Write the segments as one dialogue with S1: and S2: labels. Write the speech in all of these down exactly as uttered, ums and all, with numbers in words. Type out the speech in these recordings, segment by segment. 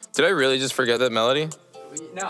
S1: Did I really just forget that melody?
S2: No,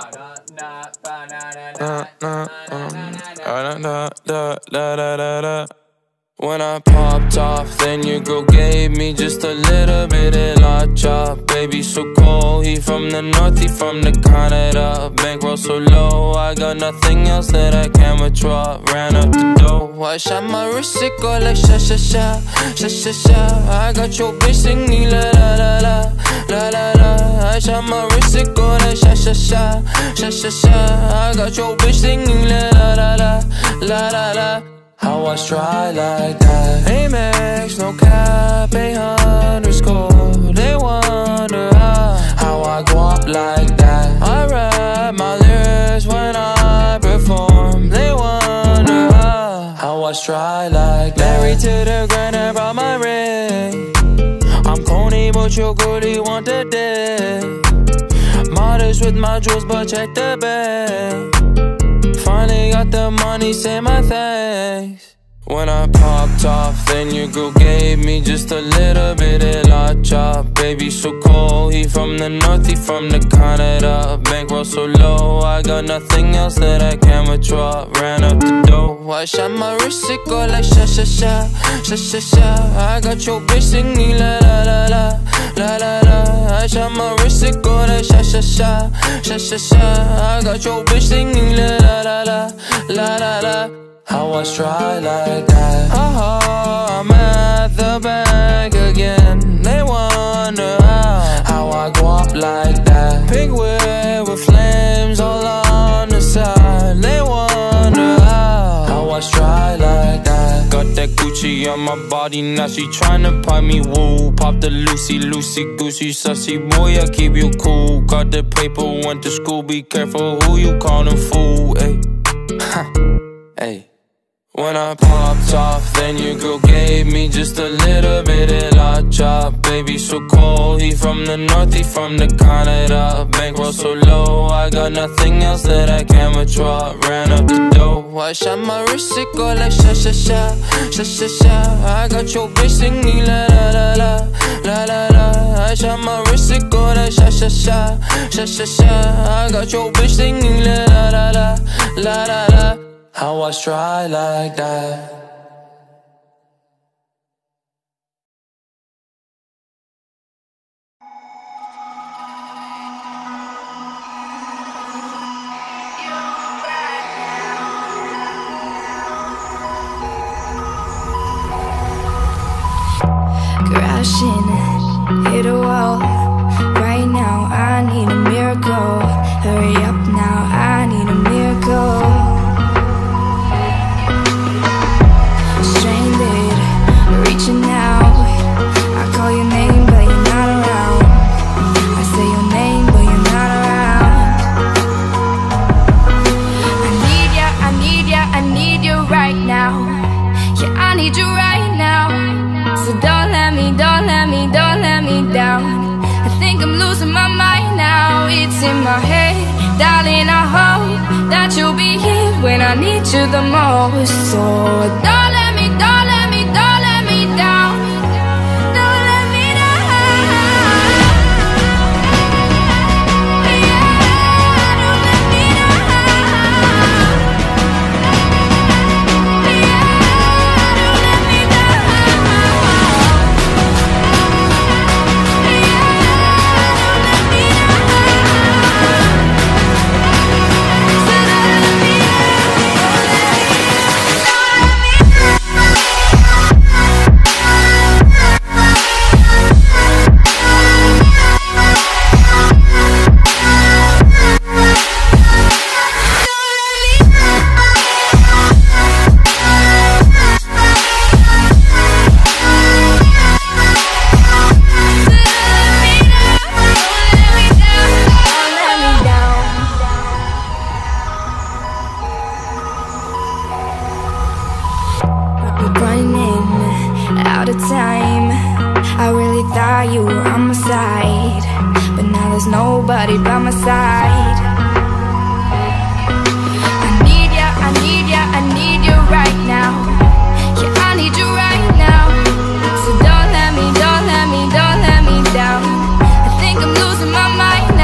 S2: no,
S3: When I popped off, then your girl gave me just a little bit of la chop. Baby so cold, he from the north, he from the Canada. Bankroll so low, I got nothing else that I can withdraw. Ran up the dough, I shot my wrist, it go like sha sha sha, sha sha sha. I got your bitch singing la la la la, la la la. I shot my wrist, it go like sha sha sha, sha sha sha. I got your bitch singing la la la la, la la la. How I try like that? Amex, no cap, eight underscore. They wonder how, how I go up like that. I rap my lyrics when I perform. They wonder how, how I try like that. Married to the grind, I brought my ring. I'm corny, but your girlie want the dick. Modest with my jewels, but check the bag. Finally got the money, say my thanks. When I popped off, then your girl gave me just a little bit of la chop. Baby so cold, he from the north, he from the Canada. Bankroll so low, I got nothing else that I can withdraw. Ran up the dough, I shot my wrist, it go like sha sha sha, sha sha sha. I got your bitch singing la la la la, la la la. I shot my wrist, it go like sha sha sha, sha sha sha. I got your bitch singing la la la la, la la la. How I try like that? Haha, I'm at the bank again. They wonder how, how I go up like that. Pink whip with flames all on the side. They wonder how, how I try like that. Got that Gucci on my body, now she tryna pipe me woo. Pop the Lucy, Lucy, Goosey, sussy boy, I keep you cool. Got the paper, went to school, be careful who you callin' fool, ayy. Ayy. When I popped off, then your girl gave me just a little bit of la chop. Baby so cold, he from the north, he from the Canada. Bankroll so low, I got nothing else that I can withdraw. Ran up the dough, I shot my wrist, it go like sha sha sha, sha sha sha. I got your bitch singing la la la la, la la la. I shot my wrist, it go like sha sha sha, sha sha sha. I got your bitch singing la la la la, la la la. How I try like that?
S4: Crashing, hit a wall. Right now I need a miracle. Hurry up now, I need a miracle. Reaching out, I call your name but you're not around. I say your name but you're not around. I need ya, I need ya, I need you right now. Yeah, I need you right now. So don't let me, don't let me, don't let me down. I think I'm losing my mind now. It's in my head, darling, I hope that you'll be here when I need you the most. So don't let me, don't let me, don't let me down. Don't let me down. Yeah, don't let me down. Yeah, don't let me down. Yeah, don't let me down. So don't let me out of time. I really thought you were on my side, but now there's nobody by my side. I need ya, I need ya, I need you right now. Yeah, I need you right now. So don't let me, don't let me, don't let me down. I think I'm losing my mind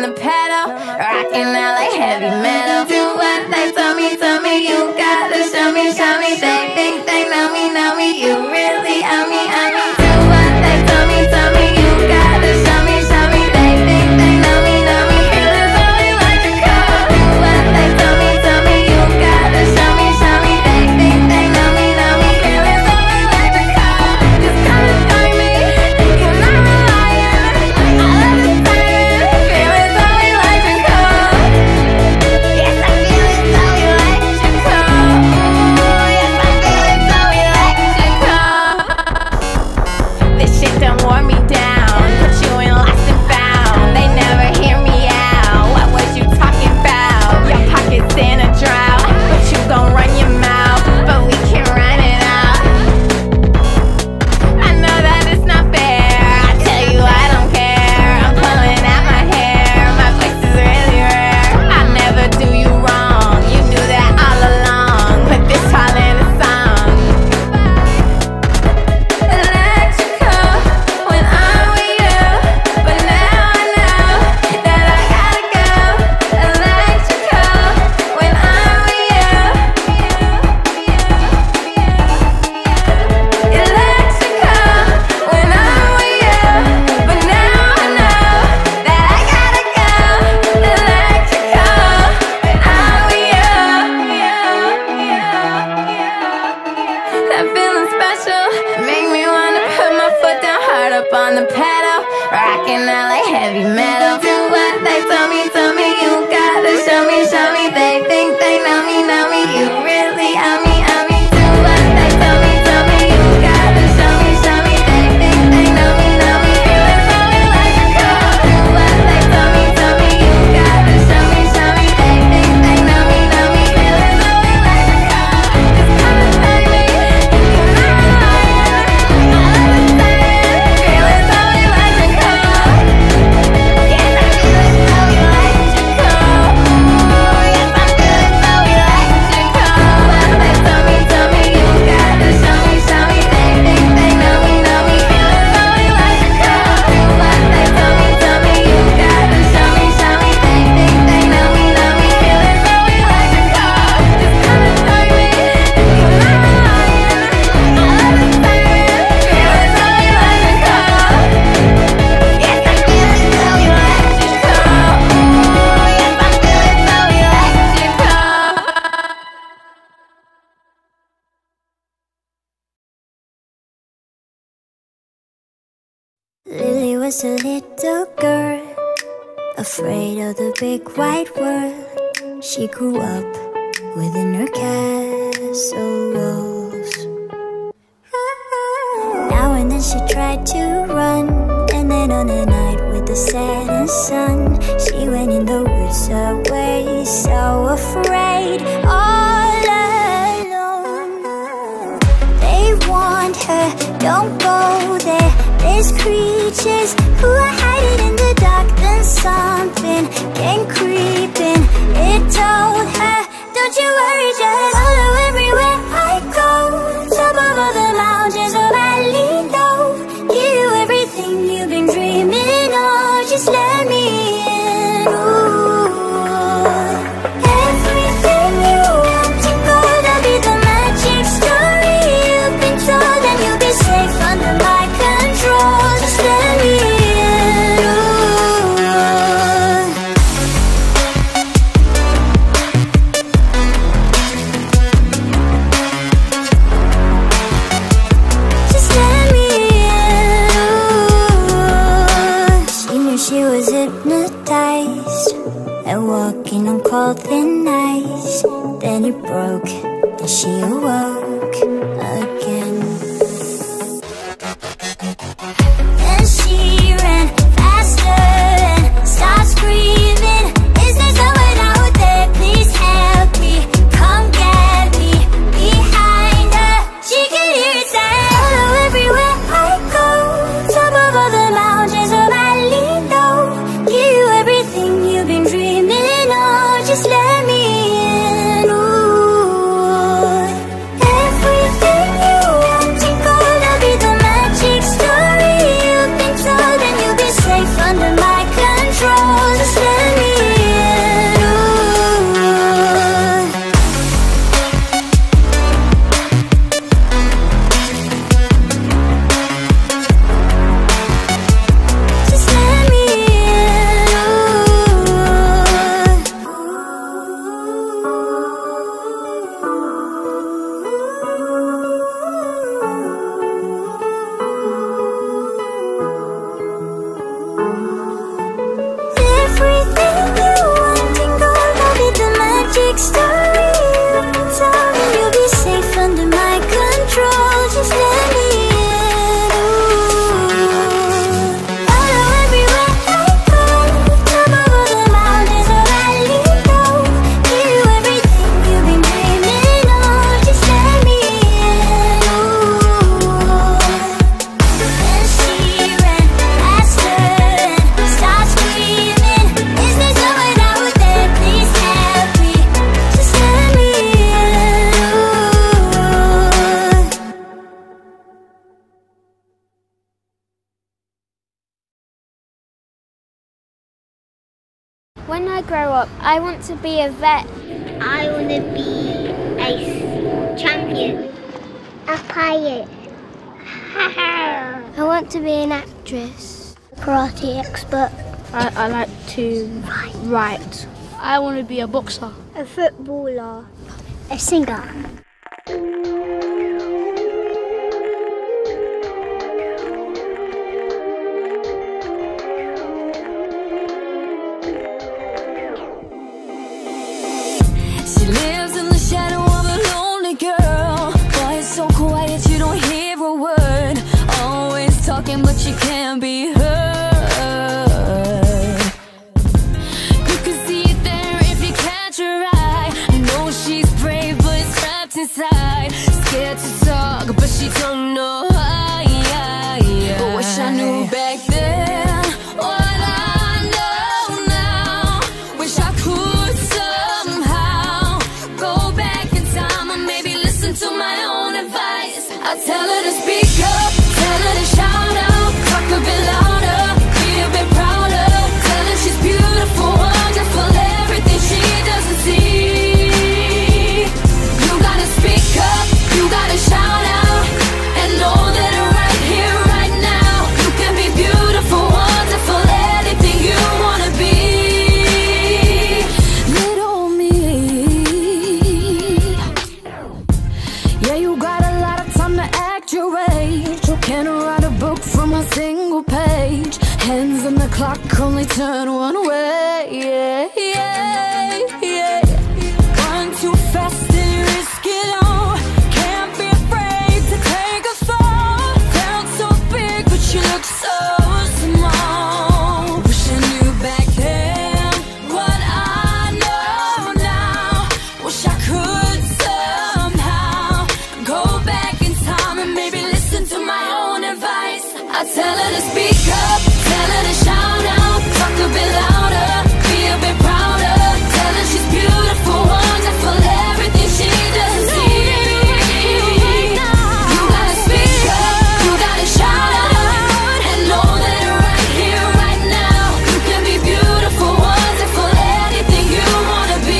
S4: the pedal, rocking out like heavy metal. Do what they tell me, tell me. You gotta show me, show me. They think they know me, know me. You really owe me, owe me. Do what they tell me, tell me. You gotta show me, show me. They think they know me, know me. Feeling so electrical. Do what they tell me, tell me. You gotta show me, show me. They think they know me, know me. Feeling so electrical. Just come and find me. You're not relying. I love the siren. Feeling so electrical. Yes, I feel it so electrical. Yes, I feel it so electrical. This shit done wore me down, put you in lost and found. They never hear me out. What was you talking about? Your pockets in a drought, but you gon' run your mouth, but we can run it out. I know that it's not fair. I tell you I don't care. I'm pulling out my hair. My voice is really rare. I never do you wrong. You knew that all along. Put this all in a song. Electrical when I'm with you, but now I know that I gotta go. Electrical when I'm with you. Electrical when I'm with you, but now I know that I gotta go. Electrical when I'm with you. That feeling special make me wanna put my foot down hard up on the pedal, rocking out like heavy metal. Do what they tell me, tell me. You gotta show me, show me. They think they know me, know me. You really owe me, owe me. Do what they tell me, tell me. You gotta show me, show me. They think they know me, know me. Feeling so electrical. Do what they tell me, tell me. You gotta show me, show me. They think they know me, know me. Feeling so electrical. Just come and find me. You're not relying. I love the siren. Feeling so electrical. Yes, I feel it so electrical. Yes, I feel it so electrical. What they tell me, tell me. You gotta show me, show me. They think they know me, know me. Feeling so electrical. What they tell me, tell me. You gotta show me, show me. They think they know me, know me. Feeling so electrical. Just come and find me. You're not relying. I love the siren. Feeling so electrical. Yes, I feel it so electrical. Yes, I feel it so electrical.
S5: Lily was a little girl, afraid of the big white world. She grew up within her castle walls. Now and then she tried to run, and then on a night with the setting sun, she went in the woods away, so afraid, all alone. They warned her, don't go there. There's creatures who are hiding in the dark. Then something came creeping. It told her, don't you worry, just follow everywhere I go. Top of all the mountains of valley low. Give you everything you've been dreaming of. Just let me in. Ooh. Everything you want to go, that'll be the magic story you've been told, and you'll be safe under my control. Just let me in. Ooh. Just let me in. Ooh. She knew she was hypnotized and walking on cold thin ice. Then it broke and she awoke again. And she ran faster and started screaming, is there someone out there? Please help me, come get me. Behind her, she could hear it say, follow everywhere I go. Top of all the mountains of valley low. Give you everything you've been dreaming of. Just let me in. Ooh. When I grow up, I want to be a vet. I want to be a champion. A pilot. I want to be an actress. Karate expert.
S6: I, I like to write. I want to be a boxer.
S5: A footballer. A singer.
S4: She lives in the shadow of a lonely girl. Boy, it's so quiet, you don't hear a word. Always talking, but she can't be heard. You can see it there if you catch her eye. I know she's brave, but it's trapped inside. Scared to talk, but she don't know why. I wish I knew back then what I know now. Wish I could somehow go back in time and maybe listen to my own advice. I tell her to speak up, tell her to shout out, talk a bit louder, be a bit prouder. Tell her she's beautiful, wonderful, everything she doesn't see. You gotta speak up, you gotta shout out, and know that right here, right now, you can be beautiful, wonderful, anything you wanna be. Little me. Yeah, you got a lot of time to act your age. You can't write a book from a single page. Hands on the clock, only turn one way. Yeah, yeah, yeah. Run too fast and risk it all. Can't be afraid to take a fall. Felt so big, but you look so small. Wish I knew back then what I know now. Wish I could somehow go back in time and maybe listen to my own advice. I tell her to speak up, tell her to shout out, talk a bit louder, be a bit prouder. Tell her she's beautiful, wonderful, everything she doesn't see. You gotta speak up, you gotta shout out, and know that right here, right now, you can be beautiful, wonderful, anything you wanna be.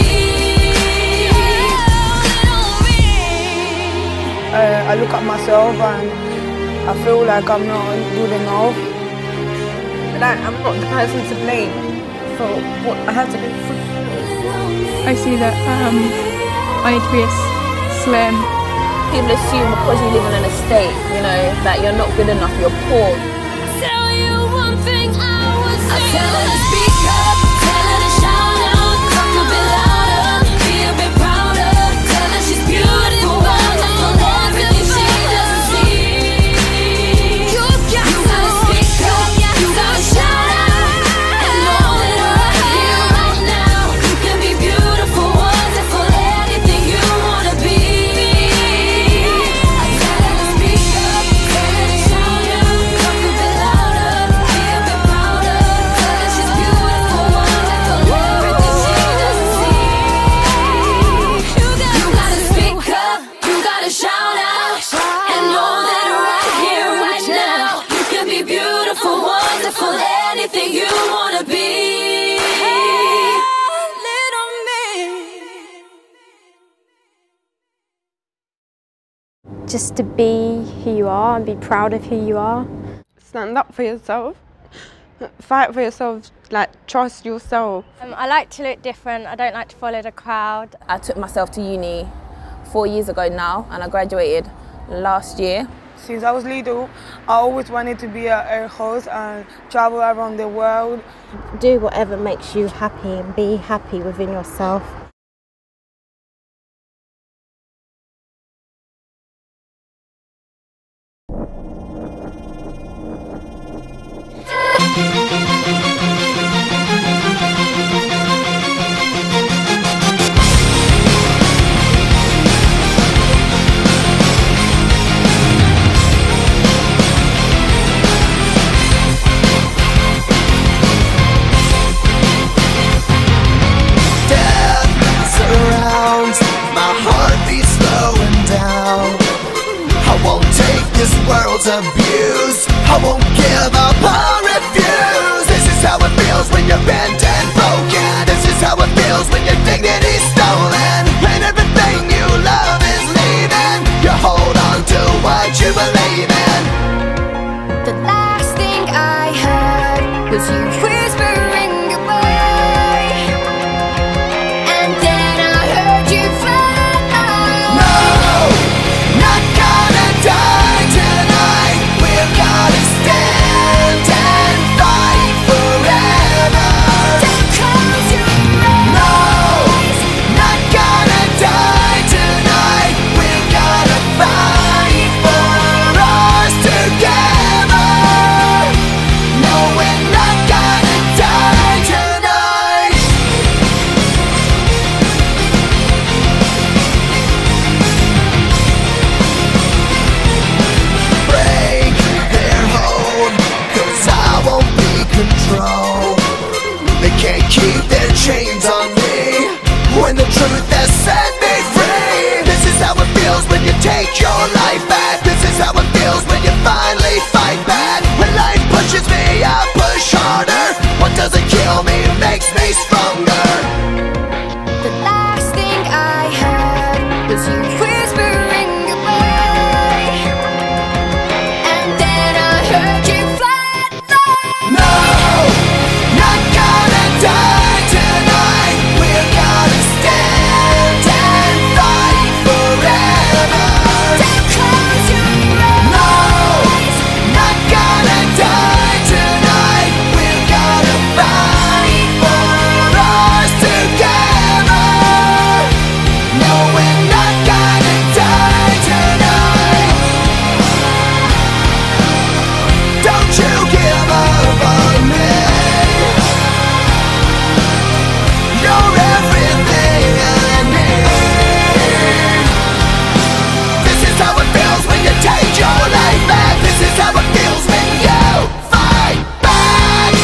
S7: Uh, I look at myself and I feel like I'm not good enough. Like I'm not the person to blame for what I have to go through.
S6: I see that um, I need to be a slim.
S8: People assume because you live in an estate, you know, that you're not good enough, you're poor.
S4: Tell you one thing I would say. I tell her to speak up, tell her to shout out, talk a bit louder, be a bit prouder. Tell her she's beautiful, wonderful, everything she doesn't see. You gotta speak up, you gotta shout out, and know that right here, right now, you can be beautiful, wonderful, anything you wanna be. I tell her to speak up, tell her to shout out, talk a bit louder, be a bit prouder. Tell her she's beautiful, wonderful, everything she doesn't see. You gotta speak up, you gotta shout out, and know that right here, right now, you can be beautiful, wonderful, anything you wanna be. Little me.
S9: Just to be who you are and be proud of who you are.
S7: Stand up for yourself. Fight for yourself. Like trust yourself.
S9: Um, I like to look different. I don't like to follow the crowd.
S8: I took myself to uni four years ago now, and I graduated last year.
S7: Since I was little, I always wanted to be an air host and travel around the world.
S10: Do whatever makes you happy and be happy within yourself.
S11: Abuse. I won't give up or refuse. This is how it feels when you're bent and broken.
S4: was you whispering goodbye, and then I heard you fly.
S11: No, not gonna die tonight. We're gonna stand and fight forever.
S4: Don't close your eyes.
S11: No, not gonna die tonight. We're gonna fight for us together. No, we're not gonna die tonight. Break their hold, 'cause I won't be controlled. They can't keep their chains on me when the truth has set me free. This is how it feels when you take your life back. This is how it feels when you finally fight back. When life pushes me, I push harder. What doesn't kill me makes me stronger.
S4: The last thing I heard was you whispering goodbye, and then I heard you flatline.
S11: No, not gonna die tonight. We're gonna stand and fight forever.
S4: Don't close your eyes.
S11: No, not gonna die tonight. We're gonna fight for us together. No, we're not gonna die tonight. Don't you give up on me. You're everything I need. This is how it feels when you take your life back. This is how it feels when you fight back.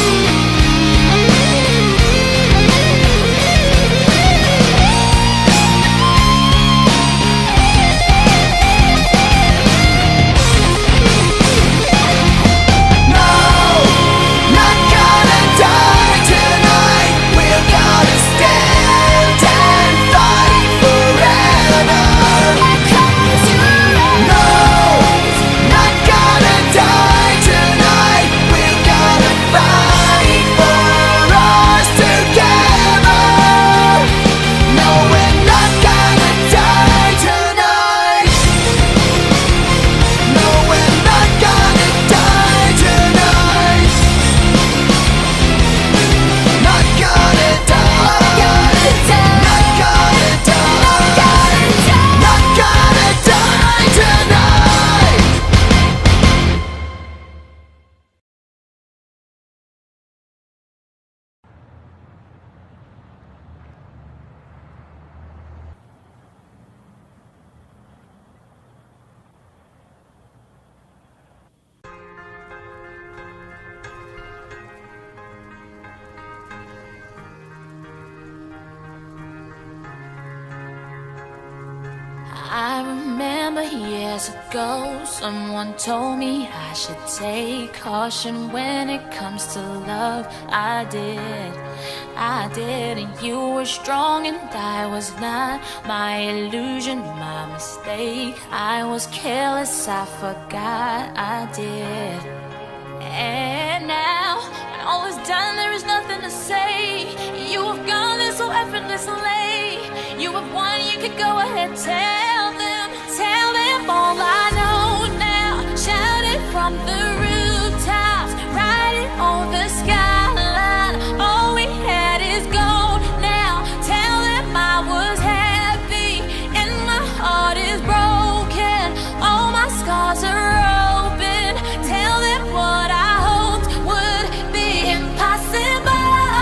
S11: No, not gonna die tonight. We're gonna stand and fight forever.
S4: Close your eyes.
S11: No, not gonna die tonight. We're gonna fight for us together. No, we're not gonna die tonight. No, we're not gonna die tonight. Not gonna die. Not gonna die. Not gonna die tonight.
S12: I remember years ago, someone told me I should take caution when it comes to love. I did, I did, and you were strong and I was not. My illusion, my mistake. I was careless, I forgot I did. And now, when all is done, there is nothing to say. You have gone there so effortlessly. You have won, you could go ahead, tell them, tell them all I know now. Shout it from the rooftops, write it on the skyline. All we had is gold now. Tell them I was happy and my heart is broken. All my scars are open. Tell them what I hoped would be impossible.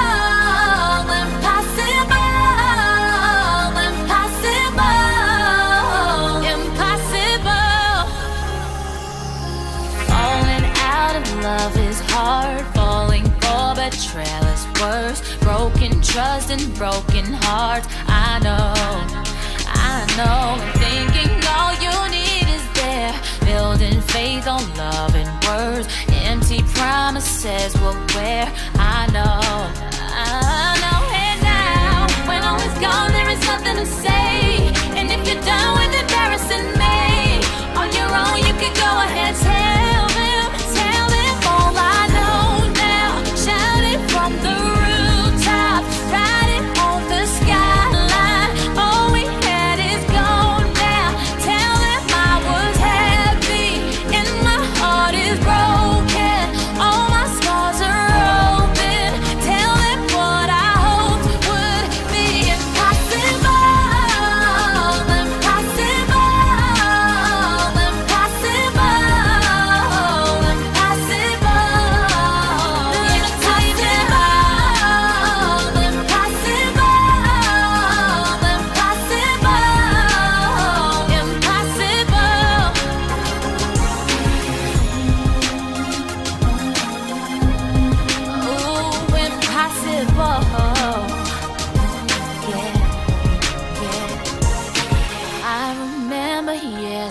S12: Love is hard, falling for betrayal is worse. Broken trust and broken hearts. I know, I know. And thinking all you need is there, building faith on love and words. Empty promises will wear. I know, I know. And now, when all is gone, there is nothing to say. And if you're done with embarrassing me, on your own you can go ahead, tell them, tell them all I know now. Shout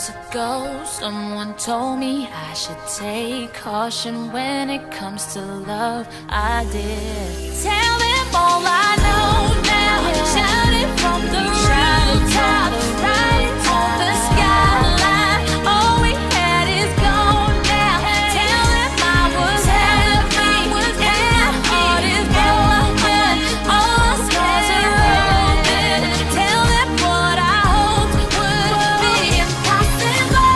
S12: years ago, someone told me I should take caution when it comes to love. I did. Tell them all I know now. Shout it from the rooftops, right on the skyline. All we had is gone now. Tell them I was happy and my heart is broken. All the scars are open. Tell them what I hoped would be impossible.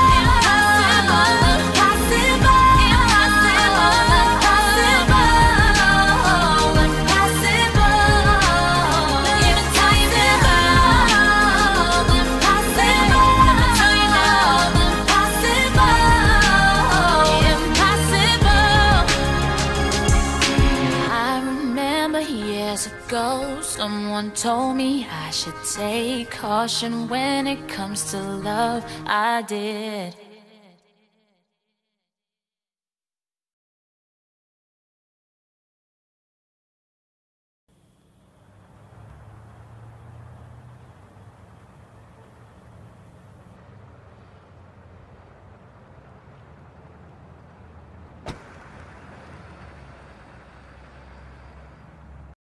S12: Impossible, impossible, ago, someone told me I should take caution when it comes to love. I did.